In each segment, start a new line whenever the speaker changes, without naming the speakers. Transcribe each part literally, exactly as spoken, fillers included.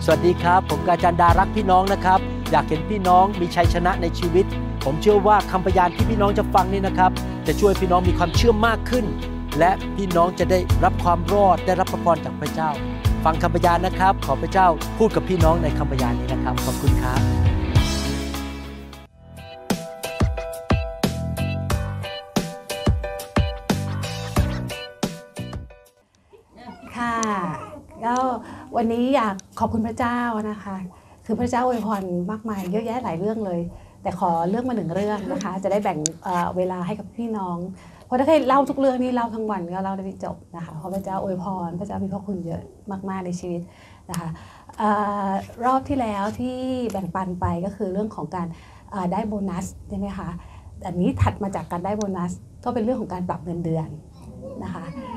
สวัสดีครับผมกาจันดารักพี่น้องนะครับอยากเห็นพี่น้องมีชัยชนะในชีวิตผมเชื่อว่าคำพยานที่พี่น้องจะฟังนี่นะครับจะช่วยพี่น้องมีความเชื่อมากขึ้นและพี่น้องจะได้รับความรอดได้รับพระพรจากพระเจ้าฟังคำพยานนะครับขอพระเจ้าพูดกับพี่น้องในคำพยานนี้นะครับขอบคุณครับ
ค่ะก็วันนี้อยากขอบคุณพระเจ้านะคะคือพระเจ้าอวยพรมากมายเยอะแยะหลายเรื่องเลยแต่ขอเลือกมาหนึ่งเรื่องนะคะจะได้แบ่งเอ่อเวลาให้กับพี่น้องเพราะถ้าให้เล่าทุกเรื่องนี่เล่าทั้งวันก็เล่าได้ไม่จบนะคะเพราะพระเจ้าอวยพรพระเจ้ามีพระคุณเยอะมากๆในชีวิตนะคะเอ่อรอบที่แล้วที่แบ่งปันไปก็คือเรื่องของการเอ่อได้โบนัสใช่ไหมคะอันนี้ถัดมาจากการได้โบนัสก็เป็นเรื่องของการปรับเงินเดือนนะคะ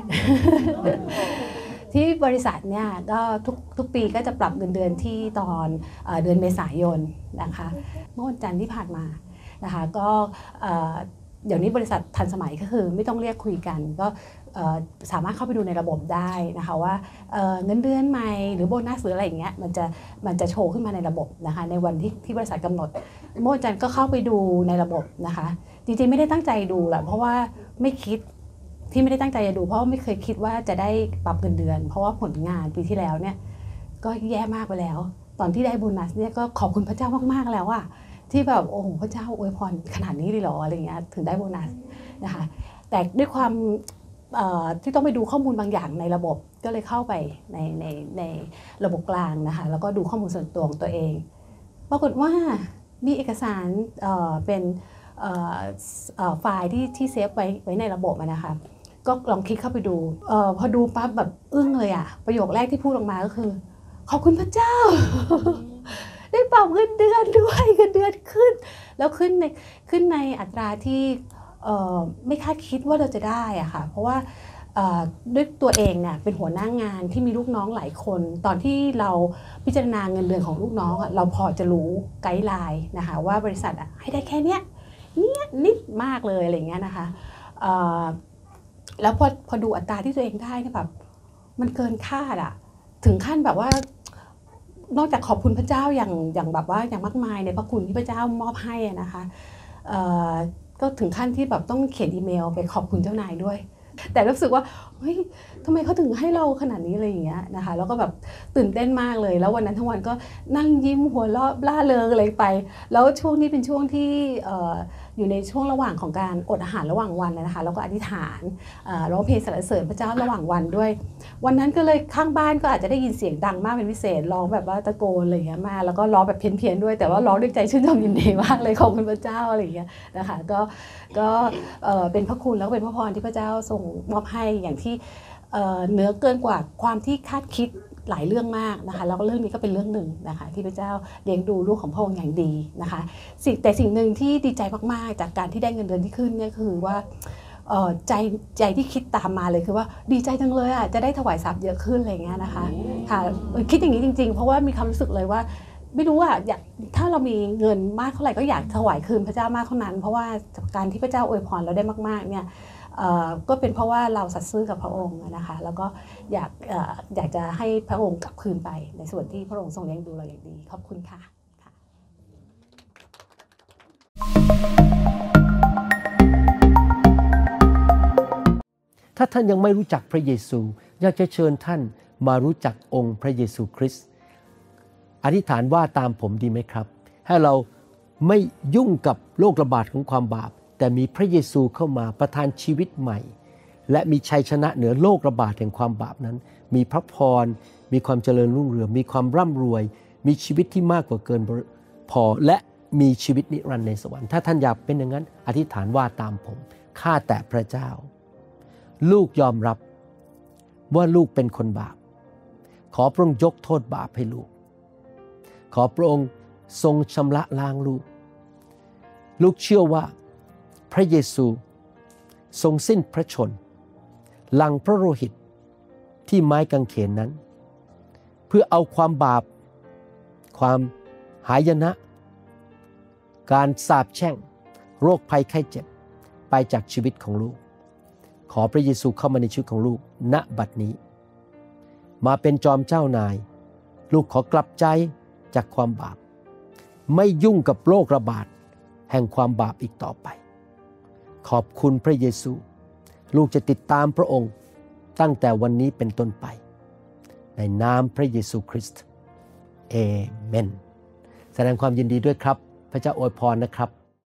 ที่บริษัทเนี่ยก็ทุกทุกปีก็จะปรับเงินเดือนที่ตอนเอ่อเดือนเมษายนนะคะเมื่อวันจันทร์ที่ผ่านมานะคะก็เอ่อเดี๋ยวนี้บริษัททันสมัยก็คือไม่ต้องเรียกคุยกันก็เอ่อสามารถเข้าไปดูในระบบได้นะคะว่าเอ่อเงินเดือนใหม่หรือโบนัสหรืออะไรอย่างเงี้ยมันจะมันจะโชว์ขึ้นมาในระบบนะคะในวันที่ที่บริษัทกำหนดเมื่อวันจันทร์ก็เข้าไปดูในระบบนะคะจริงๆไม่ได้ตั้งใจดูหรอกเพราะว่าไม่คิดที่ไม่ได้ตั้งใจจะดูเพราะไม่เคยคิดว่าจะได้ปรับเงินเดือนเพราะว่าผลงานปีที่แล้วเนี่ยก็แย่มากไปแล้วตอนที่ได้โบนัสเนี่ยก็ขอบคุณพระเจ้ามากๆแล้วอะที่แบบโอ้โหพระเจ้าอวยพรขนาดนี้เลยเหรออะไรเงี้ยถึงได้โบนัสนะคะแต่ด้วยความที่ต้องไปดูข้อมูลบางอย่างในระบบก็เลยเข้าไปในในในระบบกลางนะคะแล้วก็ดูข้อมูลส่วนตัวของตัวเองปรากฏว่ามีเอกสารเอ่อเป็นเอ่อเอ่อไฟล์ที่ที่เซฟไว้ไว้ในระบบนะคะก็ลองคลิกเข้าไปดูเอ่อพอดูปั๊บแบบอึ้งเลยอะประโยคแรกที่พูดออกมาก็คือขอบคุณพระเจ้า ได้ปรับเงินเดือนด้วยเงินเดือนขึ้นแล้วขึ้นในขึ้นในอัตราที่เอ่อไม่คาดคิดว่าเราจะได้อะค่ะเพราะว่าด้วยตัวเองเนี่ยเป็นหัวหน้างานที่มีลูกน้องหลายคนตอนที่เราพิจารณาเงินเดือนของลูกน้องเราพอจะรู้ไกด์ไลน์นะคะว่าบริษัทให้ได้แค่เนี้ยเนี่ยนิดมากเลยอะไรเงี้ยนะคะแล้วพอพอดูอัตราที่ตัวเองได้เนี่ยแบบมันเกินคาดอะถึงขั้นแบบว่านอกจากขอบคุณพระเจ้าอย่างอย่างแบบว่าอย่างมากมายในพระคุณที่พระเจ้ามอบให้นะคะก็ถึงขั้นที่แบบต้องเขียนอีเมลไปขอบคุณเจ้านายด้วยแต่รู้สึกว่าเฮ้ยทำไมเขาถึงให้เราขนาดนี้อะไรอย่างเงี้ยนะคะแล้วก็แบบตื่นเต้นมากเลยแล้ววันนั้นทั้งวันก็นั่งยิ้มหัวเราะล่าเริงอะไรไปแล้วช่วงนี้เป็นช่วงที่อยู่ในช่วงระหว่างของการอดอาหารระหว่างวันนะคะแล้วก็อธิษฐานร้องเพลงสรรเสริญพระเจ้าระหว่างวันด้วยวันนั้นก็เลยข้างบ้านก็อาจจะได้ยินเสียงดังมากเป็นพิเศษร้องแบบว่าตะโกนอะไรอย่างเงี้ยมาแล้วก็ร้องแบบเพี้ยนๆด้วยแต่ว่าร้องด้วยใจชื่นชมยินดีมากเลยขอบคุณพระเจ้าอะไรอย่างเงี้ยนะคะก็ก็เป็นพระคุณแล้วก็เป็นพระพรที่พระเจ้าทรงมอบให้อย่างที่เหนือเกินกว่าความที่คาดคิดหลายเรื่องมากนะคะแล้วก็เรื่องนี้ก็เป็นเรื่องหนึ่งนะคะที่พระเจ้าเลี้ยงดูลูกของพระองค์อย่างดีนะคะสิ่งแต่สิ่งหนึ่งที่ดีใจมากๆจากการที่ได้เงินเดือนที่ขึ้นเนี่ยคือว่าใจใจที่คิดตามมาเลยคือว่าดีใจจังเลยอ่ะจะได้ถวายทรัพย์เยอะขึ้นอะไรเงี้ยนะคะค่ะคิดอย่างนี้จริงๆเพราะว่ามีความรู้สึกเลยว่าไม่รู้อ่ะอยากถ้าเรามีเงินมากเท่าไหร่ก็อยากถวายคืนพระเจ้ามากเท่านั้นเพราะว่าการที่พระเจ้าอวยพรเราได้มากๆเนี่ยก็เป็นเพราะว่าเราสัตย์ซื่อกับพระองค์นะคะแล้วก็อยากอยากจะให้พระองค์กลับคืนไปในส่วนที่พระองค์ทรงเลี้ยงดูเราอย่างดีขอบคุณค่ะ
ถ้าท่านยังไม่รู้จักพระเยซูอยากจะเชิญท่านมารู้จักองค์พระเยซูคริสต์อธิษฐานว่าตามผมดีไหมครับให้เราไม่ยุ่งกับโรคระบาดของความบาปแต่มีพระเยซูเข้ามาประทานชีวิตใหม่และมีชัยชนะเหนือโรคระบาดแห่งความบาปนั้นมีพระพรมีความเจริญรุ่งเรืองมีความร่ำรวยมีชีวิตที่มากกว่าเกินพอและมีชีวิตนิรันดร์ในสวรรค์ถ้าท่านอยากเป็นอย่างนั้นอธิษฐานว่าตามผมข้าแต่พระเจ้าลูกยอมรับว่าลูกเป็นคนบาปขอพระองค์ยกโทษบาปให้ลูกขอพระองค์ทรงชำระล้างลูกลูกเชื่อว่าพระเยซูทรงสิ้นพระชนหลั่งพระโลหิตที่ไม้กางเขนนั้นเพื่อเอาความบาปความหายนะการสาปแช่งโรคภัยไข้เจ็บไปจากชีวิตของลูกขอพระเยซูเข้ามาในชีวิตของลูกณบัดนี้มาเป็นจอมเจ้านายลูกขอกลับใจจากความบาปไม่ยุ่งกับโรคระบาดแห่งความบาปอีกต่อไปขอบคุณพระเยซูลูกจะติดตามพระองค์ตั้งแต่วันนี้เป็นต้นไปในนามพระเยซูคริสต์เอเมนแสดงความยินดีด้วยครับพระเจ้าอวยพรนะครับ